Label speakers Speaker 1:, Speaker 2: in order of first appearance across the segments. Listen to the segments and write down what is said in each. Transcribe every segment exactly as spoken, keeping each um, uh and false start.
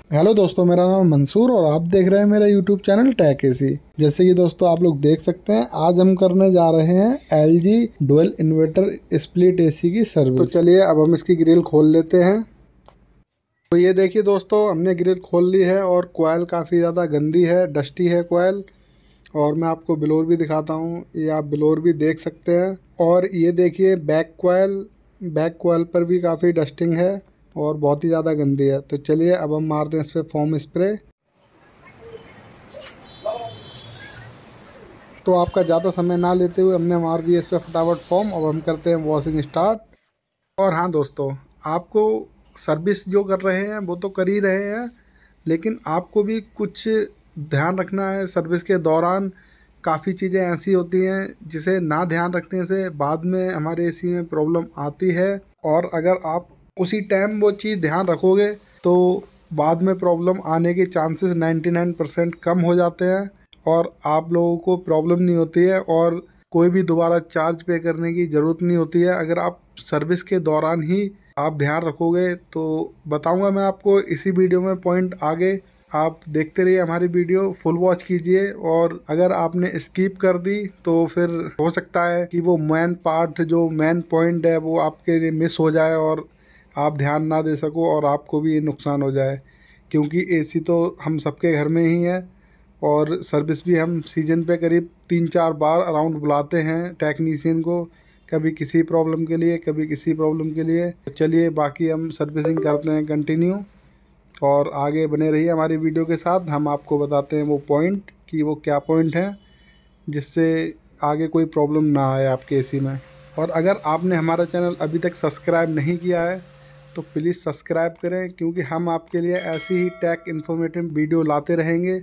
Speaker 1: Hello दोस्तों, मेरा नाम मंसूर और आप देख रहे हैं मेरा यूट्यूब चैनल टेक एसी। जैसे कि दोस्तों आप लोग देख सकते हैं, आज हम करने जा रहे हैं LG dual inverter split AC की सर्विस। तो चलिए अब हम इसकी ग्रिल खोल लेते हैं। तो ये देखिए दोस्तों, हमने ग्रिल खोल ली है और कोयल काफ़ी ज़्यादा गंदी है, डस्टी है कोयल। और मैं आपको ब्लोर भी दिखाता हूँ, ये आप ब्लोर भी देख सकते हैं। और ये देखिए बैक कोयल, बैक कोयल पर भी काफ़ी डस्टिंग है और बहुत ही ज़्यादा गंदी है। तो चलिए अब हम मारते हैं इस पर फोम स्प्रे। तो आपका ज़्यादा समय ना लेते हुए हमने मार दिया इस पर फटाफट फोम। अब हम करते हैं वॉशिंग स्टार्ट। और हाँ दोस्तों, आपको सर्विस जो कर रहे हैं वो तो कर ही रहे हैं, लेकिन आपको भी कुछ ध्यान रखना है। सर्विस के दौरान काफ़ी चीज़ें ऐसी होती हैं जिसे ना ध्यान रखने से बाद में हमारे एसी में प्रॉब्लम आती है। और अगर आप उसी टाइम वो चीज़ ध्यान रखोगे तो बाद में प्रॉब्लम आने के चांसेस निन्यानवे परसेंट कम हो जाते हैं और आप लोगों को प्रॉब्लम नहीं होती है और कोई भी दोबारा चार्ज पे करने की ज़रूरत नहीं होती है। अगर आप सर्विस के दौरान ही आप ध्यान रखोगे तो बताऊंगा मैं आपको इसी वीडियो में पॉइंट आगे। आप देखते रहिए हमारी वीडियो, फुल वॉच कीजिए। और अगर आपने स्किप कर दी तो फिर हो सकता है कि वो मेन पार्ट, जो मेन पॉइंट है, वो आपके लिए मिस हो जाए और आप ध्यान ना दे सको और आपको भी नुकसान हो जाए। क्योंकि एसी तो हम सबके घर में ही है और सर्विस भी हम सीजन पे करीब तीन चार बार अराउंड बुलाते हैं टेक्नीशियन को, कभी किसी प्रॉब्लम के लिए, कभी किसी प्रॉब्लम के लिए। तो चलिए बाकी हम सर्विसिंग करते हैं कंटिन्यू और आगे बने रहिए हमारी वीडियो के साथ। हम आपको बताते हैं वो पॉइंट कि वो क्या पॉइंट है जिससे आगे कोई प्रॉब्लम ना आए आपके एसी में। और अगर आपने हमारा चैनल अभी तक सब्सक्राइब नहीं किया है तो प्लीज़ सब्सक्राइब करें, क्योंकि हम आपके लिए ऐसी ही टेक इन्फॉर्मेटिव वीडियो लाते रहेंगे।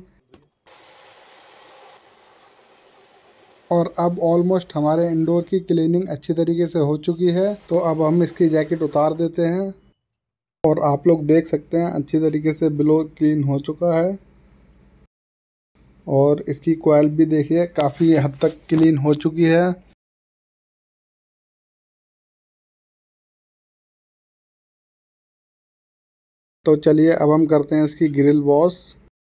Speaker 1: और अब ऑलमोस्ट हमारे इंडोर की क्लीनिंग अच्छी तरीके से हो चुकी है। तो अब हम इसकी जैकेट उतार देते हैं और आप लोग देख सकते हैं अच्छी तरीके से ब्लोर क्लीन हो चुका है। और इसकी कोयल भी देखिए काफ़ी हद तक क्लीन हो चुकी है। तो चलिए अब हम करते हैं इसकी ग्रिल वॉश।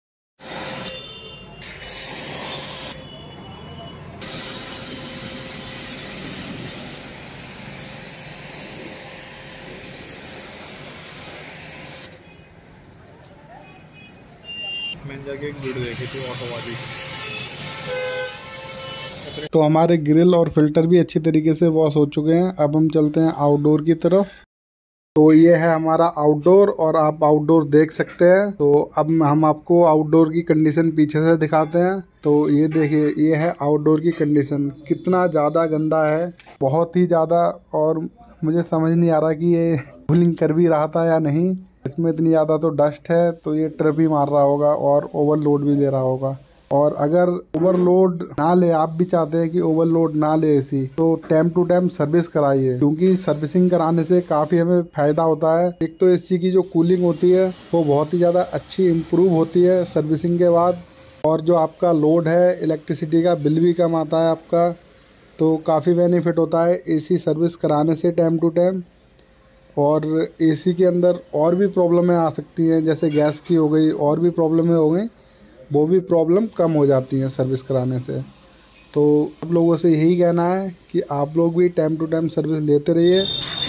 Speaker 2: मैंने जाके एक वीडियो देखी थी ऑटो वाली।
Speaker 1: तो हमारे ग्रिल और फिल्टर भी अच्छी तरीके से वॉश हो चुके हैं। अब हम चलते हैं आउटडोर की तरफ। तो ये है हमारा आउटडोर और आप आउटडोर देख सकते हैं। तो अब हम आपको आउटडोर की कंडीशन पीछे से दिखाते हैं। तो ये देखिए, ये है आउटडोर की कंडीशन। कितना ज़्यादा गंदा है, बहुत ही ज़्यादा। और मुझे समझ नहीं आ रहा कि ये कूलिंग कर भी रहा था या नहीं। इसमें इतनी ज़्यादा तो डस्ट है, तो ये ट्रिप ही मार रहा होगा और ओवरलोड भी ले रहा होगा। और अगर ओवरलोड ना ले, आप भी चाहते हैं कि ओवरलोड ना ले एसी, तो टाइम टू टाइम सर्विस कराइए, क्योंकि सर्विसिंग कराने से काफ़ी हमें फ़ायदा होता है। एक तो एसी की जो कूलिंग होती है वो बहुत ही ज़्यादा अच्छी इम्प्रूव होती है सर्विसिंग के बाद। और जो आपका लोड है इलेक्ट्रिसिटी का, बिल भी कम आता है आपका। तो काफ़ी बेनिफिट होता है एसी सर्विस कराने से टाइम टू टाइम। और एसी के अंदर और भी प्रॉब्लमें आ सकती हैं, जैसे गैस की हो गई, और भी प्रॉब्लमें हो गई, वो भी प्रॉब्लम कम हो जाती हैं सर्विस कराने से। तो आप लोगों से यही कहना है कि आप लोग भी टाइम टू टाइम सर्विस लेते रहिए।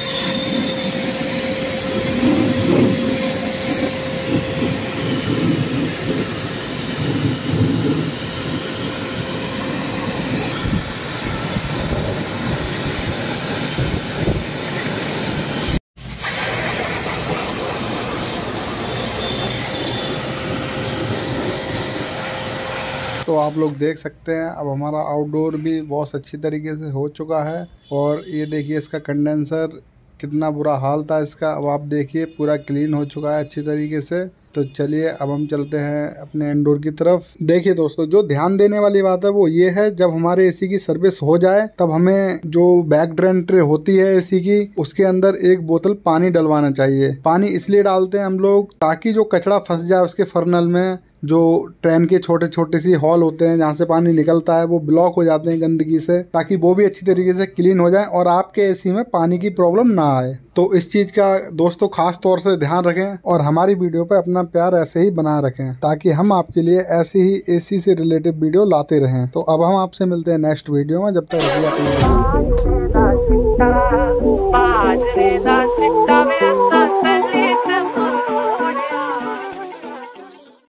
Speaker 1: तो आप लोग देख सकते हैं अब हमारा आउटडोर भी बहुत अच्छी तरीके से हो चुका है। और ये देखिए इसका कंडेंसर, कितना बुरा हाल था इसका। अब आप देखिए पूरा क्लीन हो चुका है अच्छी तरीके से। तो चलिए अब हम चलते हैं अपने इंडोर की तरफ। देखिए दोस्तों, जो ध्यान देने वाली बात है वो ये है, जब हमारे एसी की सर्विस हो जाए तब हमें जो बैक ड्रेन ट्रे होती है एसी की, उसके अंदर एक बोतल पानी डलवाना चाहिए। पानी इसलिए डालते हैं हम लोग ताकि जो कचरा फंस जाए उसके फर्नल में, जो ट्रेन के छोटे छोटे सी हॉल होते हैं जहाँ से पानी निकलता है वो ब्लॉक हो जाते हैं गंदगी से, ताकि वो भी अच्छी तरीके से क्लीन हो जाए और आपके एसी में पानी की प्रॉब्लम ना आए। तो इस चीज़ का दोस्तों खास तौर से ध्यान रखें और हमारी वीडियो पे अपना प्यार ऐसे ही बना रखें, ताकि हम आपके लिए ऐसी ही एसी से रिलेटेड वीडियो लाते रहें। तो अब हम आपसे मिलते हैं नेक्स्ट वीडियो में, जब तक